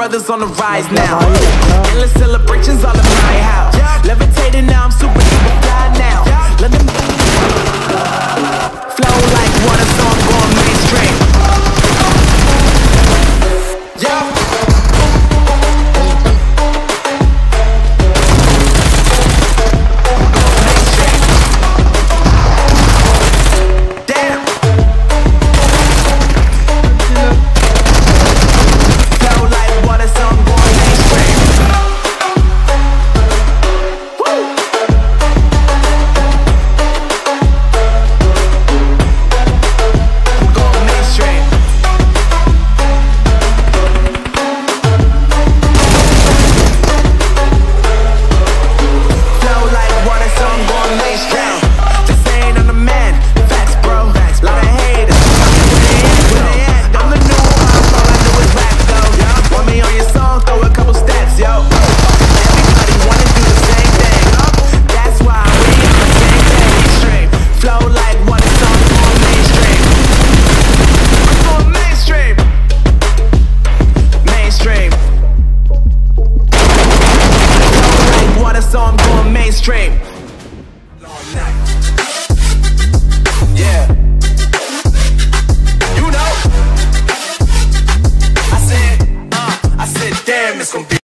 brothers on the rise now. Endless celebrations all in my house. Levitating now, I'm super duper fly now. Let them flow like water, so I'm going mainstream. Yeah. So I'm going mainstream. Yeah. You know. I said, damn, it's gonna be